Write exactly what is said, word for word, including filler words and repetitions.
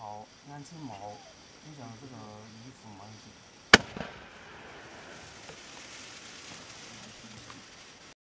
好，你看吃毛，你讲的这个